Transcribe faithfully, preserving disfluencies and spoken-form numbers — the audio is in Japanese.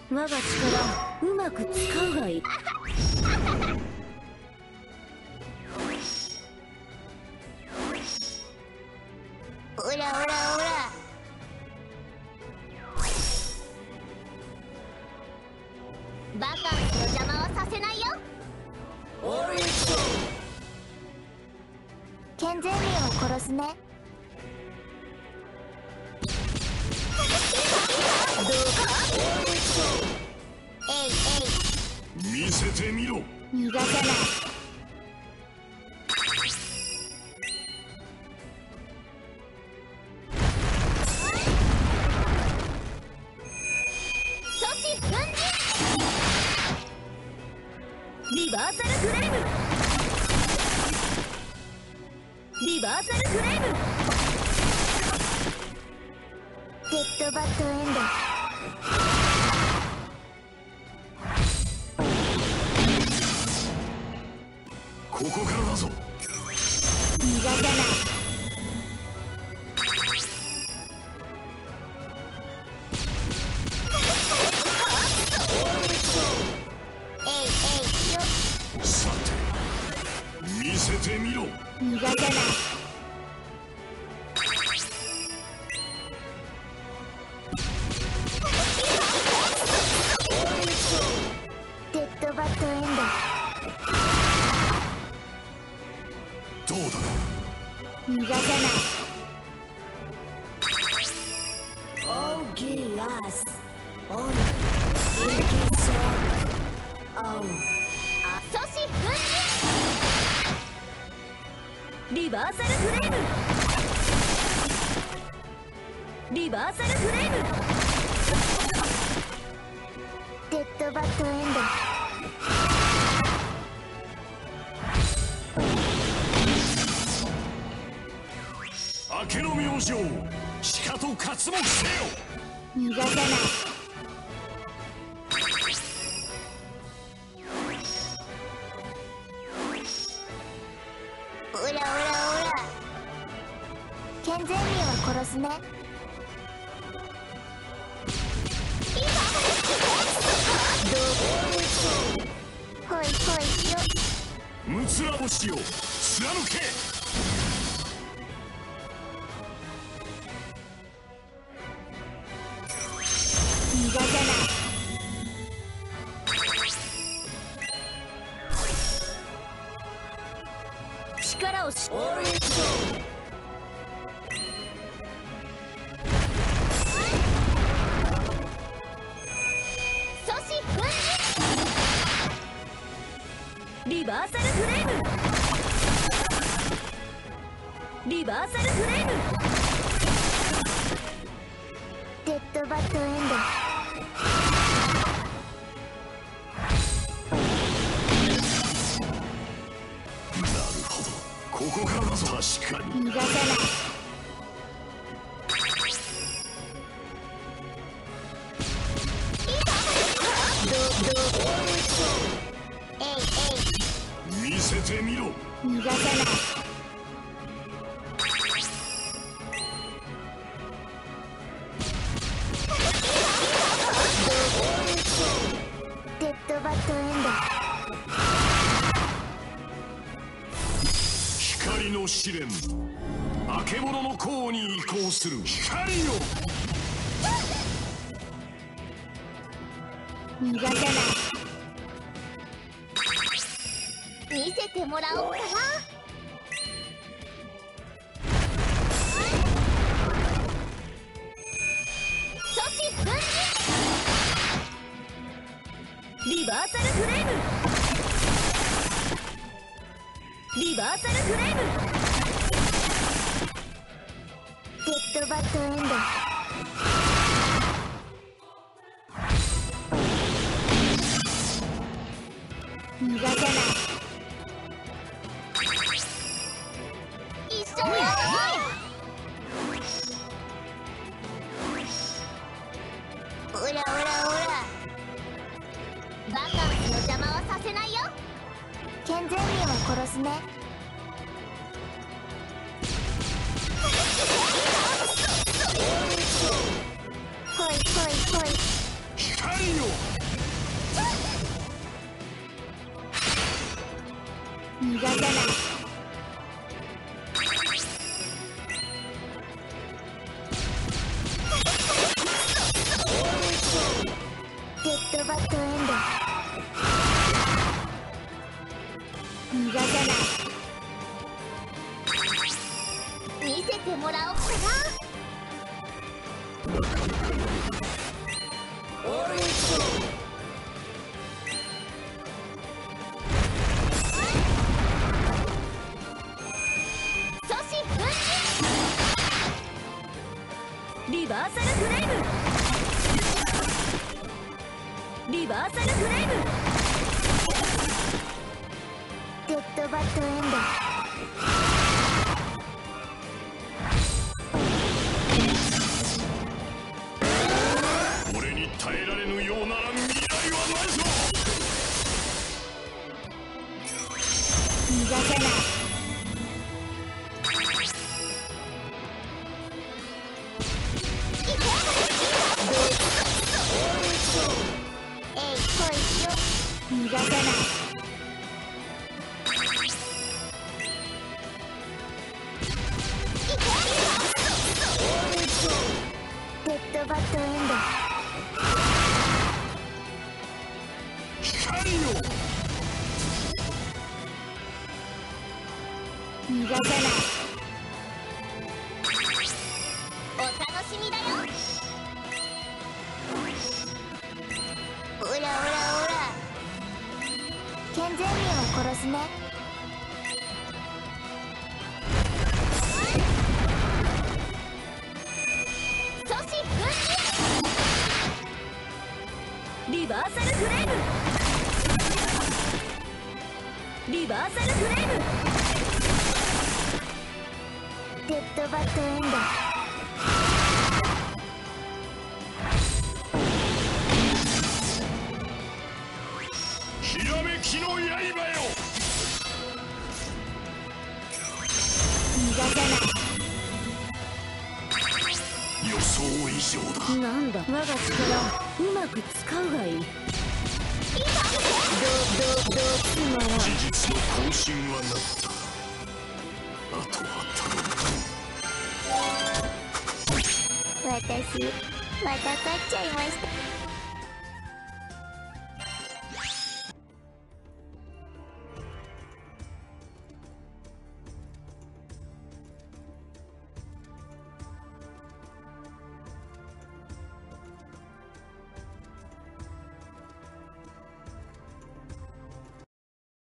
我が力うまく使うがいい。 オラオラオラ。バカンスの邪魔はさせないよ。健全民を殺すね。どうか。えい見せてみろ。 えい、逃がさない。 リバーサルフレーム。リバーサルフレーム。 デッドバッドエンド。 ここからだぞ。 逃がさない。 見せてみろ。 逃がさない。デッドバッドエンド。どうだ。 逃がさない。 オーギラス。オー阻止分離。リバーサルフレーム。リバーサルフレーム。 デッドバッドエンド。 明けの明星、しかと刮目せよ。 逃がさない。オラオラオラ。健全民は殺すね。ほいほいよ。 むつら星を貫け。 逃がさない。 力をし。リバーサルフレーム。リバーサルフレーム。 デッドバッドエンド。 なるほど、ここからだぞ。確かに。 逃がさない。えいえい、 見せてみろ。 逃がさない。デッドバッドエンド。 光の試練、あけぼのの甲に移行する。光よ。 逃がさない。見せてもらおうかな。阻止分リバーサルフレーム。リバーサルフレーム。 デッドバッドエンド。逃がさない。一緒にやろう。オラオラオラ。バカンスの邪魔はさせないよ。健全民は殺すね。ほいほいほい。 光光よ。 逃がさない。デッドバッドエンド。逃がさない。見せてもらおうかな。 リバーサルフレーム。リバーサルフレーム。 デッドバッドエンド。 俺に耐えられぬようなら未来はないぞ。 逃がさない。逃がさない。デッドバッドエンド。 光よ。 逃がさない。 お楽しみだよ。 オラオラオラ。健全民を殺すね。 阻止分離。 リバーサルフレーム。リバーサルフレーム。 デッドバッドエンド。 ひらめきの刃よ。 逃がさない。 予想以上だ。 なんだ、我が力うまく使うがいい。どどどつまらん。 事実の更新はなった。あとは頼む。 私また勝っちゃいました。